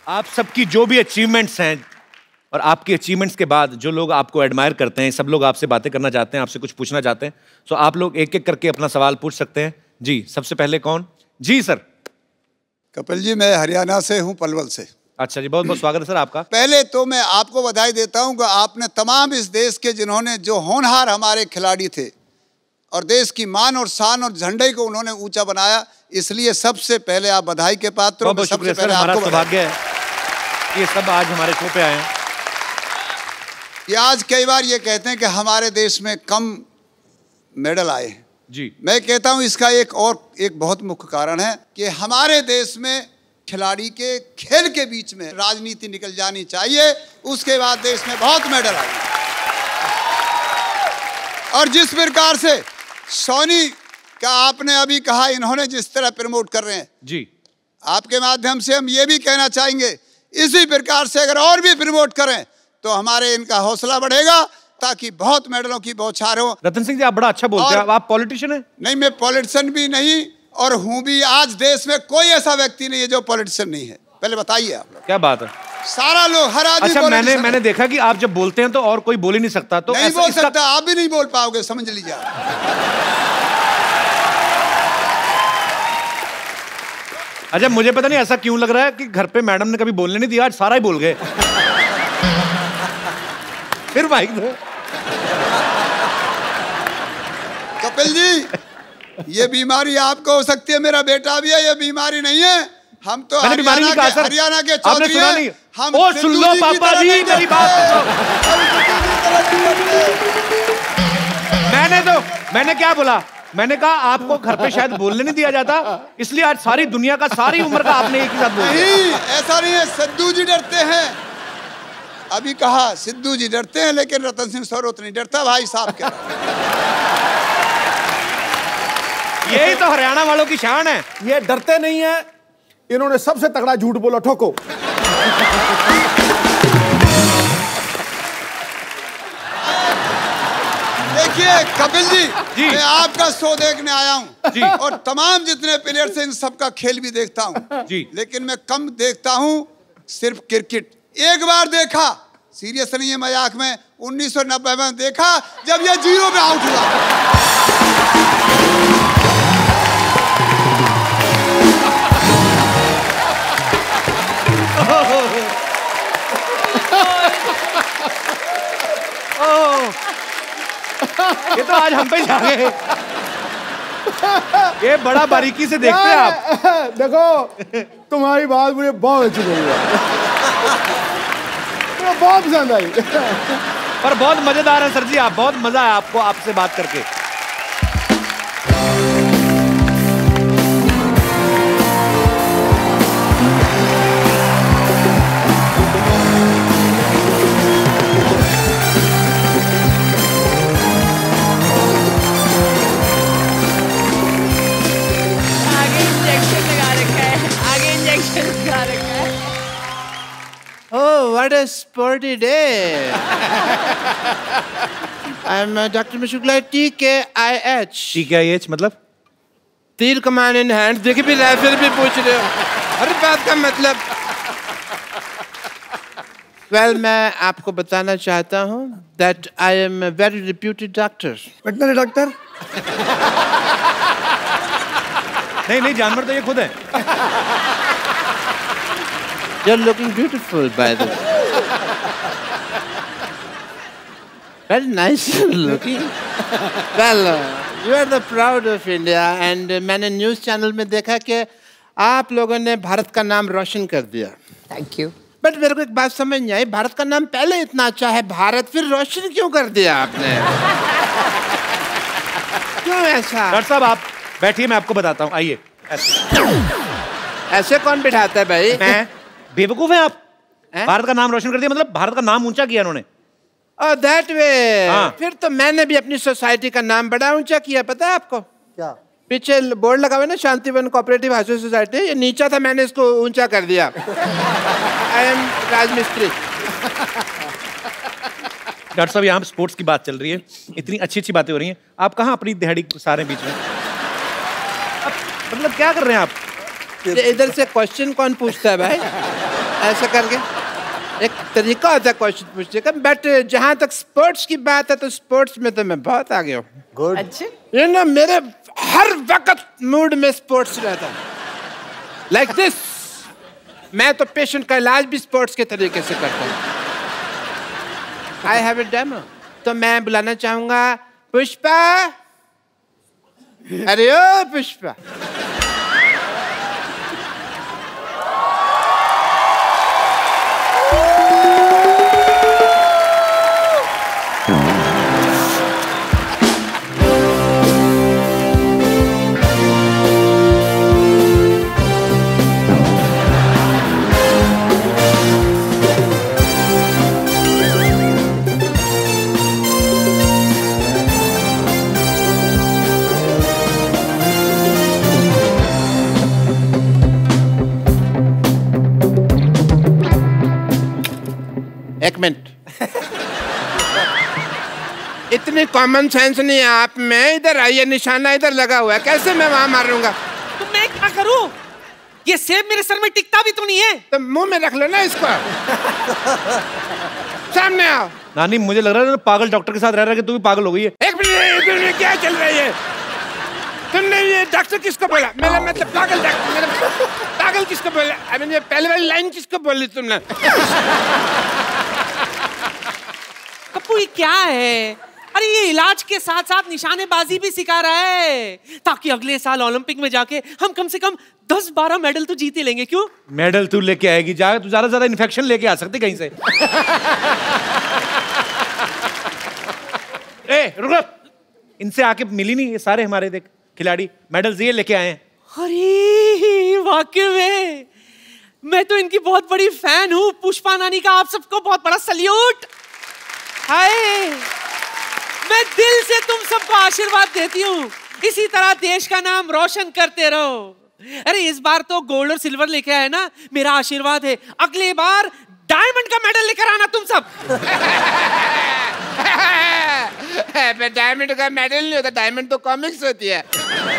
आप सबकी जो भी अचीवमेंट्स हैं और आपकी अचीवमेंट्स के बाद जो लोग आपको एडमायर करते हैं, सब लोग आपसे बातें करना चाहते हैं, आपसे कुछ पूछना चाहते हैं, तो आप लोग एक एक करके अपना सवाल पूछ सकते हैं। जी, सबसे पहले कौन? जी सर। कपिल जी, मैं हरियाणा से हूँ, पलवल से। अच्छा जी, बहुत बहुत स्वागत है सर आपका। पहले तो मैं आपको बधाई देता हूँ कि आपने तमाम इस देश के जिन्होंने जो होनहार हमारे खिलाड़ी थे और देश की मान और शान और झंडे को उन्होंने ऊंचा बनाया, इसलिए सबसे पहले आप बधाई के पात्र हो। बहुत शुक्रिया सर, हमारा सौभाग्य है ये सब आज हमारे शो पे आए हैं। ये आज कई बार ये कहते हैं कि हमारे देश में कम मेडल आए हैं जी। मैं कहता हूँ इसका एक बहुत मुख्य कारण है कि हमारे देश में खिलाड़ी के खेल के बीच में राजनीति निकल जानी चाहिए, उसके बाद देश में बहुत मेडल आए। और जिस प्रकार से सोनी का आपने अभी कहा, इन्होंने जिस तरह प्रमोट कर रहे हैं जी, आपके माध्यम से हम ये भी कहना चाहेंगे, इसी प्रकार से अगर और भी प्रमोट करें तो हमारे इनका हौसला बढ़ेगा, ताकि बहुत मेडलों की बौछार हो। रतन सिंह जी, आप बड़ा अच्छा बोलते हैं। आप पॉलिटिशियन हैं? नहीं, मैं पॉलिटिशियन भी नहीं और हूँ भी। आज देश में कोई ऐसा व्यक्ति नहीं है जो पॉलिटिशियन नहीं है। पहले बताइए आप लोग। क्या बात है, सारा लोग, हर आदमी। अच्छा, मैंने देखा कि आप जब बोलते हैं तो और कोई बोल ही नहीं सकता। तो नहीं बोल सकता, आप भी नहीं बोल पाओगे, समझ लीजिए। अच्छा, मुझे पता नहीं ऐसा क्यों लग रहा है कि घर पे मैडम ने कभी बोलने नहीं दिया, आज सारा ही बोल गए। फिर भाई कपिल जी, ये बीमारी आपको हो सकती है, मेरा बेटा भी है, ये बीमारी नहीं है। हम तो हरियाणा के चौधरी हैं। हम सुन लो पापा जी मेरी बात। मैंने क्या बोला? मैंने कहा आपको घर पे शायद बोलने नहीं दिया जाता, इसलिए आज सारी दुनिया का, सारी उम्र का आपने एक ही साथ बोला। नहीं, ऐसा नहीं है। सिद्धू जी डरते हैं, अभी कहा सिद्धू जी डरते हैं, लेकिन रतन सिंह सरोत नहीं डरता। भाई साहब क्या, यही तो हरियाणा वालों की शान है। ये डरते नहीं है, इन्होंने सबसे तगड़ा झूठ बोला, ठोको। देखिए कपिल जी, मैं आपका शो देखने आया हूँ और तमाम जितने प्लेयर्स हैं इन सबका खेल भी देखता हूँ जी, लेकिन मैं कम देखता हूँ सिर्फ क्रिकेट। एक बार देखा, सीरियस नहीं है मजाक में, 1990 में देखा जब ये 0 पे आउट हुआ। ये तो आज हम पे जा गए। ये बड़ा बारीकी से देखते हैं आप। देखो, तुम्हारी बात मुझे बहुत अच्छी लगी, मुझे बहुत पसंद आई। पर बहुत मजेदार है सर जी, आप, बहुत मजा आया आपको आपसे बात करके। Oh, what a sporty day! I'm Dr. Mashukla, TKIH. TKIH मतलब? तीर कमान इन हैंड। देखिए भी फिर भी पूछ रहे हो हर बात का मतलब। Well, मैं आपको बताना चाहता हूँ that I am a very reputed doctor. Veterinary doctor? नहीं, जानवर तो ये खुद है। You're looking beautiful, by the way. Very nice looking. Well, you are the proud of India, and मैंने न्यूज़ चैनल में देखा कि आप लोगों ने भारत का नाम रोशन कर दिया। Thank you. बट मेरे को एक बात समझ नहीं आई, भारत का नाम पहले इतना अच्छा है, भारत फिर रोशन क्यों कर दिया आपने? क्यों ऐसा? डॉक्टर साहब आप बैठिए, मैं आपको बताता हूँ, आइए। ऐसे कौन बिठाता है भाई? मैं? बेवकूफ हैं आप? भारत का नाम रोशन कर दिया मतलब भारत का नाम ऊंचा किया उन्होंने। That way. फिर तो मैंने भी अपनी सोसाइटी का नाम बड़ा ऊंचा किया, पता है आपको? क्या? पीछे बोर्ड लगा हुआ है ना, शांतिवन कोऑपरेटिव हाउसिंग सोसाइटी, ये नीचा था, मैंने इसको ऊंचा कर दिया। आई एम राजमिस्त्री। डॉक्टर साहब, यहाँ स्पोर्ट्स की बात चल रही है, इतनी अच्छी अच्छी बातें हो रही हैं, आप कहाँ अपनी दिहाड़ी सारे बीच में? मतलब क्या कर रहे हैं आप? इधर से क्वेश्चन कौन पूछता है भाई? ऐसा करके एक तरीका होता है क्वेश्चन पूछने का, बट जहाँ तक स्पोर्ट्स की बात है तो स्पोर्ट्स में तो मैं बहुत आगे हूँ। गुड। अच्छा, ये ना मेरे हर वक्त मूड में स्पोर्ट्स रहता है। लाइक दिस, मैं तो पेशेंट का इलाज भी स्पोर्ट्स के तरीके से करता हूँ। I have a demo. तो मैं बुलाना चाहूंगा पुष्पा। अरे ओ पुष्पा, एक मिनट। इतनी कॉमन सेंस नहीं है आप में। इधर आइए, निशाना इधर लगा हुआ है, कैसे मैं वहां मारूंगा? तो मैं क्या करूं? ये सेब मेरे सर में टिकता भी तो नहीं है। तो मुंह में रख लो ना इसको। सामने आओ। नानी, मुझे लग रहा है पागल डॉक्टर के साथ रह रहा है कि तू भी पागल हो गई है। एक मिनट, क्या चल रही है? तुमने ये डॉक्टर किसको बोला? मेरा मतलब पागल डॉक्टर, मेरा पागल किसको बोला? आई मीन ये पहले वाली लाइन किसको बोली तुमने? कप्पू, ये क्या है? अरे ये इलाज के साथ साथ निशानेबाजी भी सिखा रहा है, ताकि अगले साल ओलंपिक में जाके हम कम से कम 10-12 मेडल तो जीत ही लेंगे। क्यों? मेडल तू लेके आएगी, जा तू ज्यादा इन्फेक्शन लेके आ सकती कहीं से। ए रुको, इनसे आके मिली नहीं, ये सारे हमारे देख खिलाड़ी मेडल्स ये लेके आए हैं। अरे वाकई में मैं तो इनकी बहुत बड़ी फैन हूँ। पुष्पा नानी का आप सबको बहुत बड़ा सल्यूट। हाय, मैं दिल से तुम सबको आशीर्वाद देती हूँ, इसी तरह देश का नाम रोशन करते रहो। अरे इस बार तो गोल्ड और सिल्वर लेके आए ना, मेरा आशीर्वाद है अगली बार डायमंड का मेडल लेकर आना तुम सब। डायमंड का मेडल नहीं होता, डायमंड तो कॉमिक्स होती है।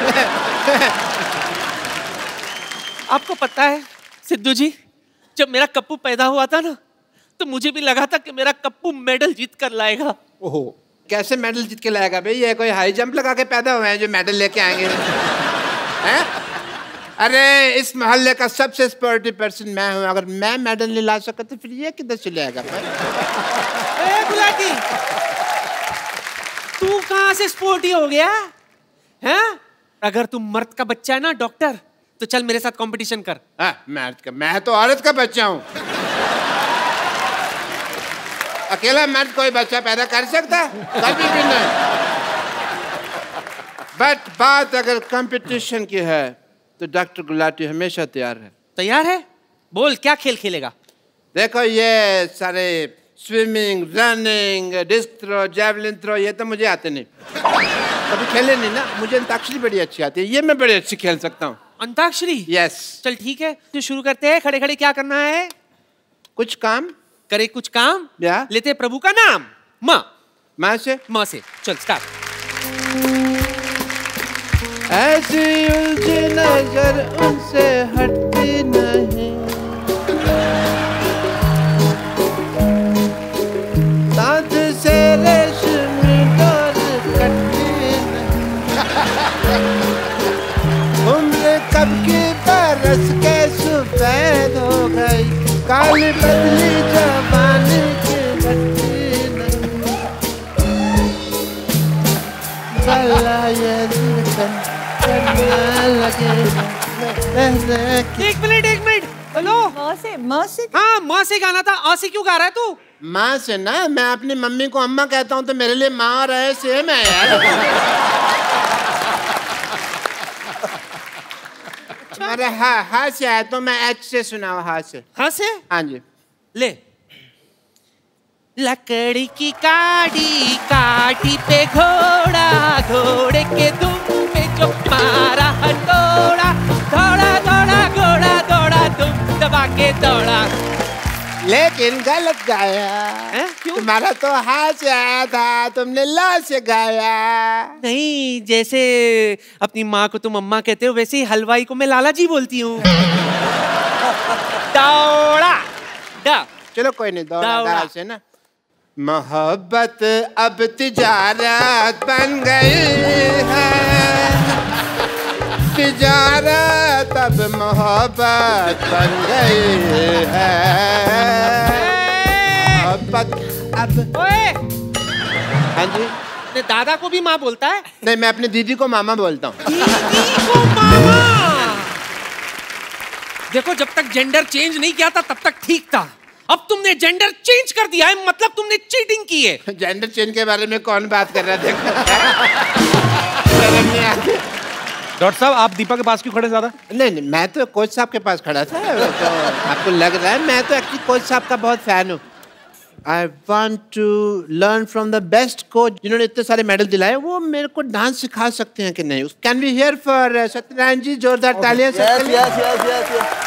आपको पता है सिद्धू जी, जब मेरा कप्पू पैदा हुआ था ना, तो मुझे भी लगा था कि मेरा कप्पू मेडल जीत कर लाएगा। ओहो, कैसे मेडल जीत के लाएगा भाई? ये कोई हाई जंप लगा के पैदा हुए हैं जो मेडल लेके आएंगे? हैं? अरे इस मोहल्ले का सबसे स्पोर्टिव पर्सन मैं हूँ। अगर मैं मेडल नहीं ला सका तो फिर ये किधर चले आएगा? गुलाटी, तू कहाँ से स्पोर्टी हो गया है? अगर तू मर्द का बच्चा है ना डॉक्टर, तो चल मेरे साथ कंपटीशन कर। मर्द का? मैं तो औरत का बच्चा हूँ। अकेला मर्द कोई बच्चा पैदा कर सकता? कभी भी नहीं। बट बात अगर कंपटीशन की है तो डॉक्टर गुलाटी हमेशा तैयार है। तैयार है? बोल, क्या खेल खेलेगा? देखो ये सारे swimming, running, disc throw, javelin throw, ये तो मुझे आते नहीं, कभी खेले नहीं ना। मुझे अंताक्षरी बड़ी अच्छी आती है, ये मैं बड़ी अच्छी खेल सकता हूँ। अंताक्षरी? यस। चल ठीक है, तो शुरू करते हैं। खड़े खड़े क्या करना है? कुछ काम करे, कुछ काम या लेते प्रभु का नाम। माँ से? माँ से। चल स्टार्ट। ऐसी उलझी नजर उनसे हटती नहीं, साथ से रेशमी डोर कटती नहीं, उम्र कब की बरस के सफेद हो गई, काली बदली जवानी की घटती नहीं, भला ये दिल एक मिनट, हेलो। माँ से हाँ, माँ से गाना था, आ से क्यों गा रहा है तू? माँ से ना, मैं अपनी मम्मी को अम्मा कहता हूँ तो मेरे लिए माँ और है सेम है यार। अरे हाँ से आया तो मैं एच से सुनाओ। हाँ से? हाँ से? हाँ जी। ले। लकड़ी की काठी काठी पे घोड़ा, घोड़े के दुम पे जो मारा हथौड़ा, दौड़ा दौड़ा घोड़ा दौड़ा, दुम दबा के दौड़ा। लेकिन गलत गाया। क्यों? तुम्हारा तो हाँ से आया था, तुमने ला से गाया। नहीं, जैसे अपनी माँ को तुम अम्मा कहते हो, वैसे ही हलवाई को मैं लाला जी बोलती हूँ। दौड़ा गा। चलो कोई नहीं, दौड़ा। दौड़ा से ना। मोहब्बत अब तिजारत बन गई है, तिजारत अब मोहब्बत बन गई है, मोहब्बत अब। ओए, हाँ जी। ने दादा को भी माँ बोलता है? नहीं, मैं अपनी दीदी को मामा बोलता हूँ। दीदी को मामा। देखो, जब तक जेंडर चेंज नहीं किया था तब तक ठीक था, अब तुमने जेंडर चेंज कर दिया है, मतलब तुमने चीटिंग की है। जेंडर चेंज के बारे में कौन बात कर रहा है? डॉक्टर साहब, आप दीपा के पास क्यों खड़े ज्यादा? नहीं, मैं तो कोच साहब के पास खड़ा था। तो आपको लग रहा है, मैं तो एक्चुअली कोच साहब का बहुत फैन हूँ। I want to learn from the best coach जिन्होंने इतने सारे मेडल दिलाए, वो मेरे को डांस सिखा सकते हैं कि नहीं? Can we hear for Satyanarayan जी? जोरदार तालियां। yes.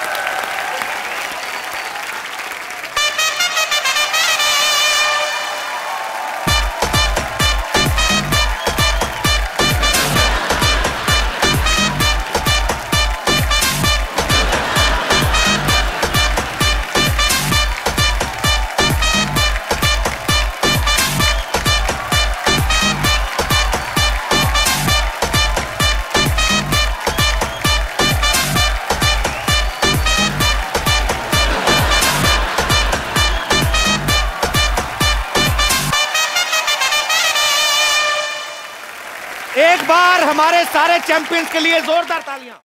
एक बार हमारे सारे चैंपियंस के लिए जोरदार तालियां।